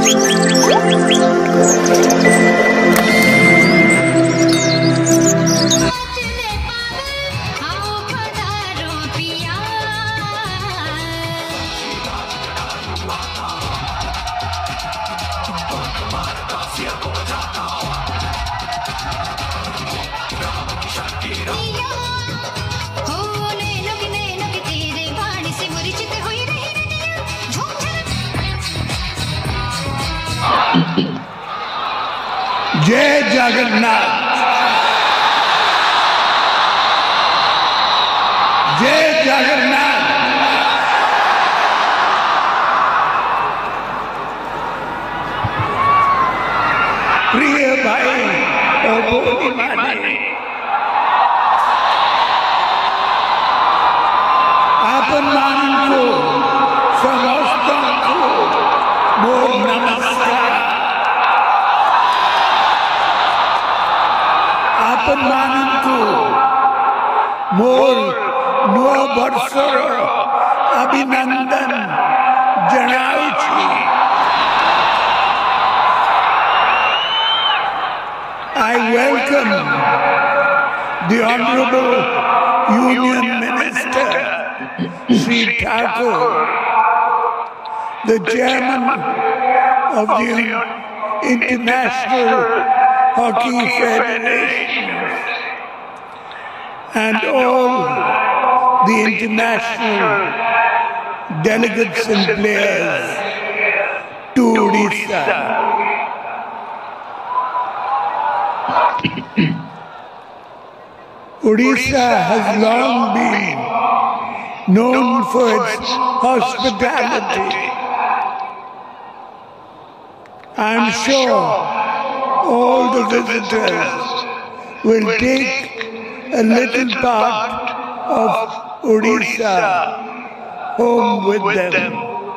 जय जगन्नाथ, जय जगन्नाथ। प्रिय भाई और भोली माने, आपण मानतो समस्तांको मोर नमस्कार। आपण मानतो मोर नव वर्षर अभिनंदन जनावुछि। I welcome the Honorable Union Minister, Sri Thakur, the Chairman of the International Hockey Federation, and all the international delegates and players to Odisha. Odisha has long been known for its hospitality. I am sure all the visitors will take a little part of Odisha home with them.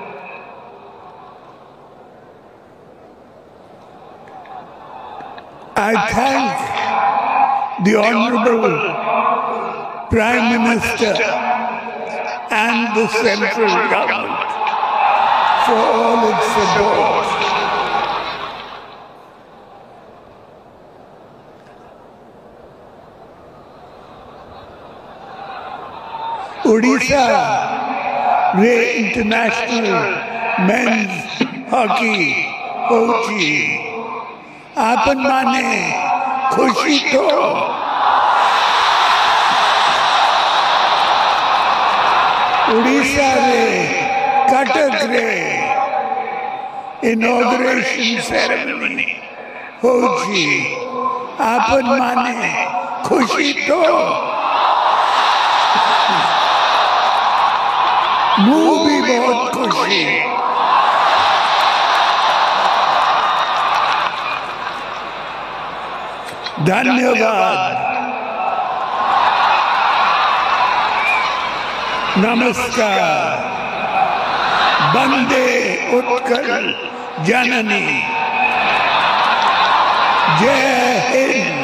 I thank the Honorable Prime Minister and the central government for all its support. Odisha International Men's Hockey Hochi आपन माने खुशी तो उड़ीसा रे कटक रे inauguration ceremony होची आपन माने खुशी तो मुँह भी बहुत खुशी। धन्यवाद, नमस्कार, वंदे उत्कल जननी, जय Hind.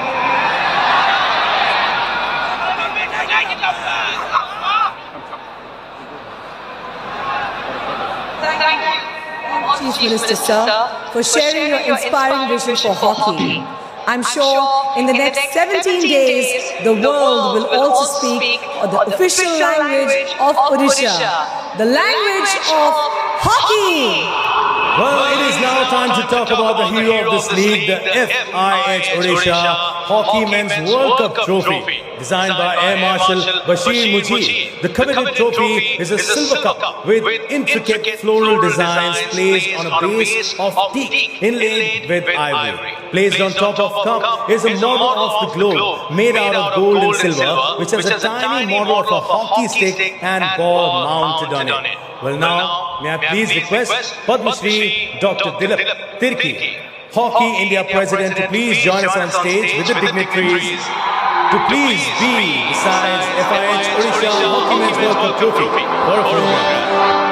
Chief Minister, sir, for sharing your inspiring vision for hockey. I'm sure in the next 17 days, the world will also speak the official language of Odisha, the language of hockey. Well, it is now time to talk about the hero of this league, the FIH Odisha Hockey Men's World Cup Trophy. Designed by Air Marshal Bashir Mujib, the coveted trophy is a silver cup with intricate floral designs placed on a base of teak inlaid with ivory. Placed on top of cup is a model of the globe made out of gold and silver, which has a tiny model of a hockey stick and ball mounted on it. Well, now, may I please request Padma Shri Dr. Dilip Tirki, Hockey India President, to please join us on stage with the dignitaries to please be besides FIH Odisha Hockey Men's World Cup Trophy for a program.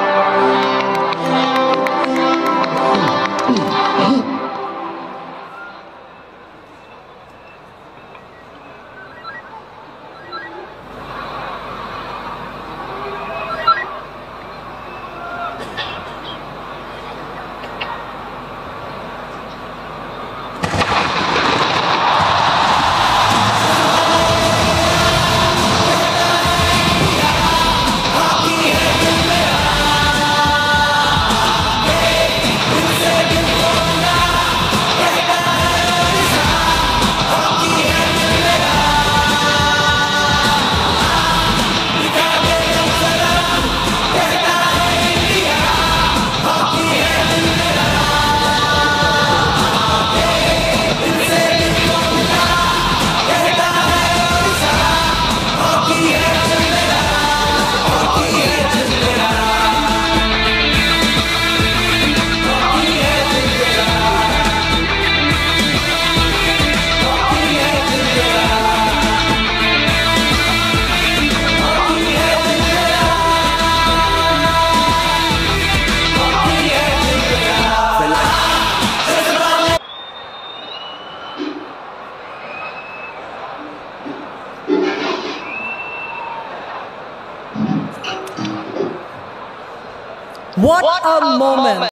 What a moment.